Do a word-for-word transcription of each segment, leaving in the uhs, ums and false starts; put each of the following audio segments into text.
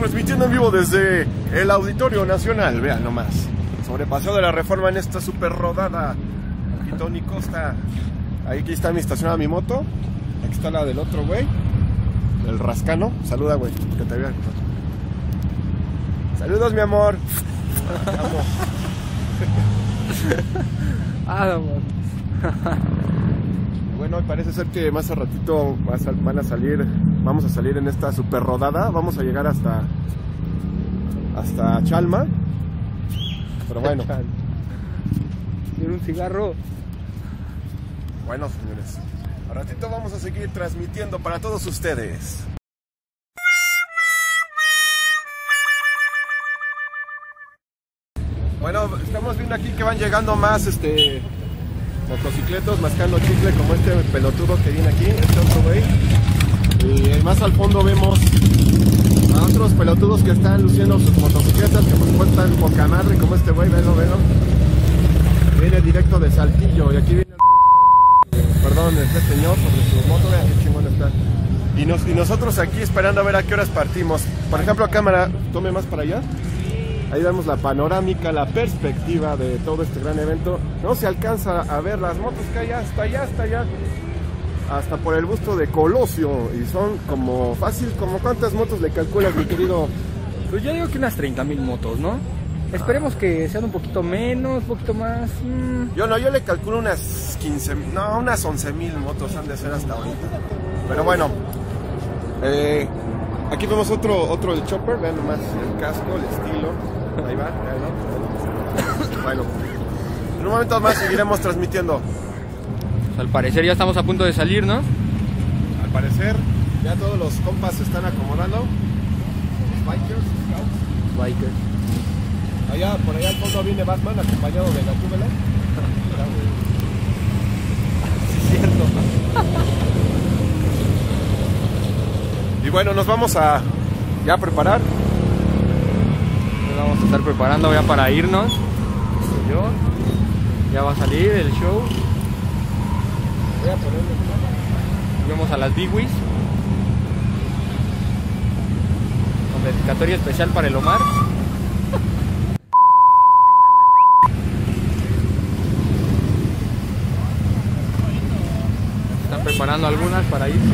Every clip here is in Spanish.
transmitiendo en vivo desde el Auditorio Nacional. Vean nomás. Sobre Paseo de la Reforma en esta super rodada. Aquí Tony Costa. Ahí aquí está mi estacionada mi moto. Aquí está la del otro güey. El Rascano. Saluda, güey. Que te vean. Saludos, mi amor. Te amo. Ah, amor. Bueno, parece ser que más a ratito van a salir, vamos a salir en esta super rodada, vamos a llegar hasta hasta Chalma, pero bueno. ¿Quiere un cigarro? Bueno, señores, a ratito vamos a seguir transmitiendo para todos ustedes. Bueno, estamos viendo aquí que van llegando más este motocicletos mascando chicle, como este pelotudo que viene aquí, este otro güey. Y más al fondo vemos a otros pelotudos que están luciendo sus motocicletas, que por supuesto están poca madre, como este güey, velo, velo. Viene directo de Saltillo, y aquí viene el... Perdón, este señor sobre su moto, vean qué chingón está. Y, nos, y nosotros aquí esperando a ver a qué horas partimos. Por ejemplo, cámara, tome más para allá. Ahí vemos la panorámica, la perspectiva de todo este gran evento. No se alcanza a ver las motos que hay hasta allá, hasta allá. Hasta por el busto de Colosio. Y son como fácil, como ¿cuántas motos le calculas, mi querido? Pues yo digo que unas treinta mil motos, ¿no? Esperemos que sean un poquito menos, un poquito más. Mmm. Yo no, yo le calculo unas quince, no, unas once mil motos han de ser hasta ahorita. Pero bueno, eh, aquí vemos otro, otro del Chopper, vean nomás el casco, el estilo. Ahí va, ahí va. Bueno, en un momento más seguiremos transmitiendo. Pues al parecer ya estamos a punto de salir, ¿no? Al parecer ya todos los compas se están acomodando. Los bikers, scouts. Bikers. Allá, por allá al fondo viene Batman acompañado de Gatúbela. Sí, es cierto. Y bueno, nos vamos a ya preparar. Vamos a estar preparando ya para irnos. Yo. Ya va a salir el show. Voy a ponerle. Vamos a las Bigwies. Con dedicatoria especial para el Omar. Están preparando algunas para irse.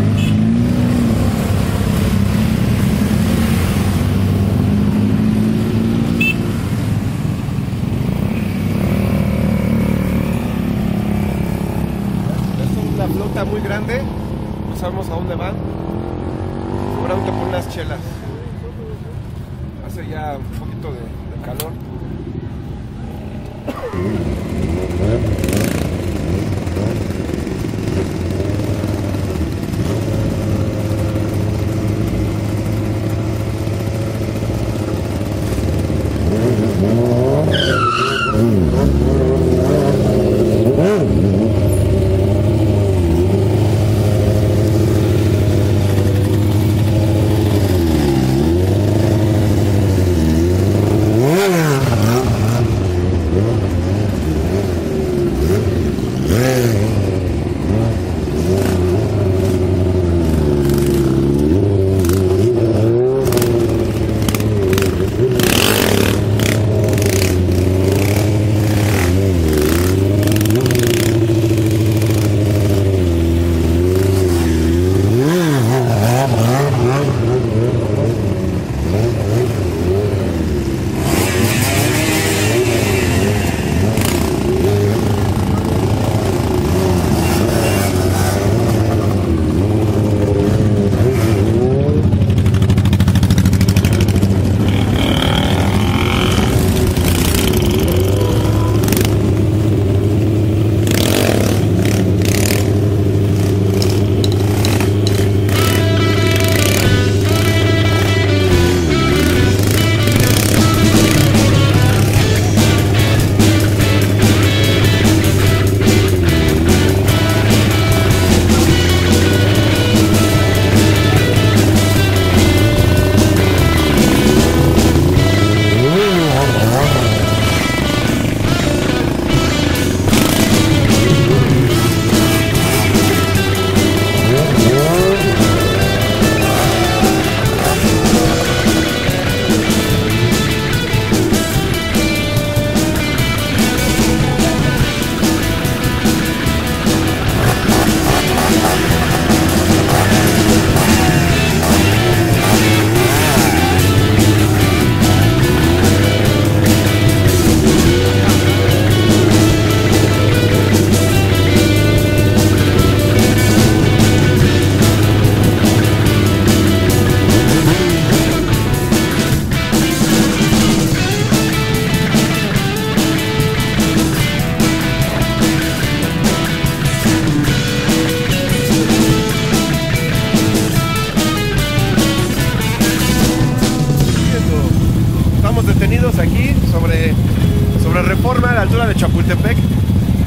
Muy grande, no sabemos a dónde van, seguramente por unas chelas. Hace ya un poquito de, de calor.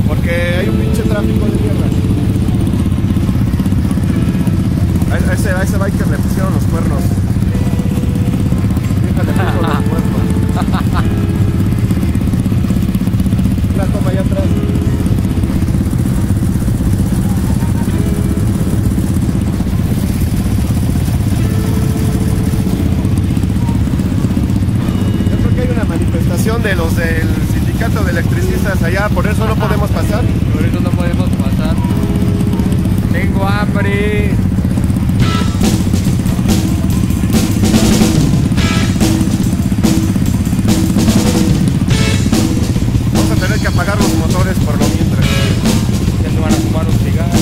Porque hay un pinche tráfico de mierda. A ese, a ese biker le pusieron los cuernos. Fíjate, le puso los cuernos. Una toma allá atrás. Yo creo que hay una manifestación de los del sindicato de electricistas allá, por eso no podemos pasar. Por eso no podemos pasar. Tengo hambre. Vamos a tener que apagar los motores por lo mientras. Ya se van a fumar los cigarros.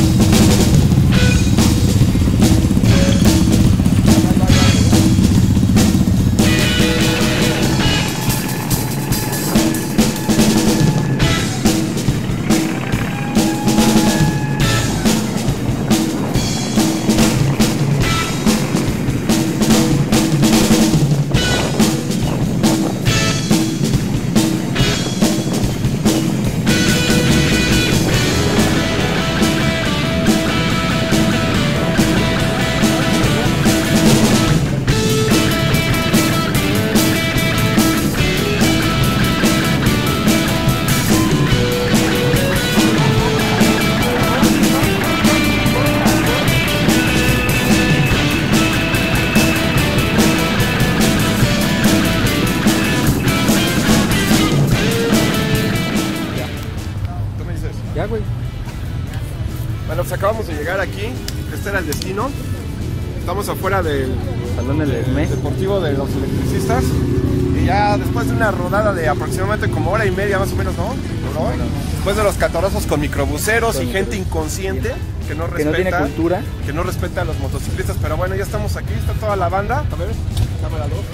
Ya, güey. Bueno, pues acabamos de llegar aquí. Este era el destino. Estamos afuera del Salón del Esme. deportivo de los electricistas. Y ya después de una rodada de aproximadamente como hora y media más o menos, ¿no? ¿No? Después de los catorrazos con microbuseros y gente inconsciente que no Que no tiene respeta, cultura. que no respeta a los motociclistas. Pero bueno, ya estamos aquí, está toda la banda. A ver, cámara dos.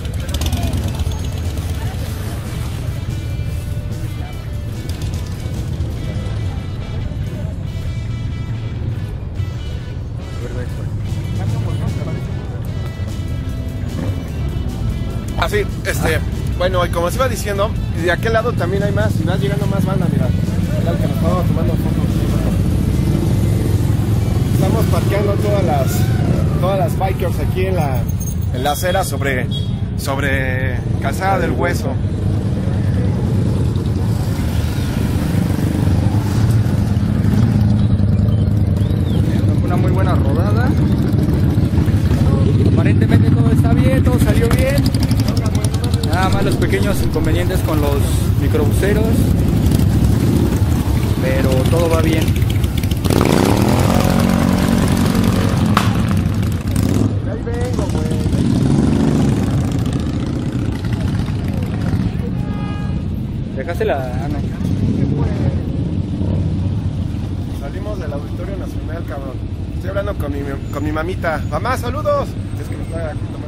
Así, este, bueno, y como os iba diciendo, de aquel lado también hay más, y va llegando más banda, mira. Mira el que nos estaba tomando fotos. Estamos parqueando todas las todas las bikers aquí en la en la acera sobre sobre Calzada del Hueso. Una muy buena rodada. Aparentemente todo está bien, todo salió bien. Nada más los pequeños inconvenientes con los microbuseros, pero todo va bien. Ahí vengo, güey. Dejaste la... Ah, no. Salimos del Auditorio Nacional, cabrón. Estoy hablando con mi, con mi mamita. Mamá, saludos. Es que me está